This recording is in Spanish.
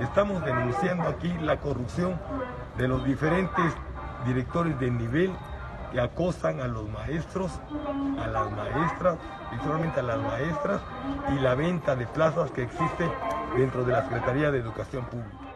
Estamos denunciando aquí la corrupción de los diferentes directores de nivel que acosan a los maestros, a las maestras, principalmente a las maestras, y la venta de plazas que existe dentro de la Secretaría de Educación Pública.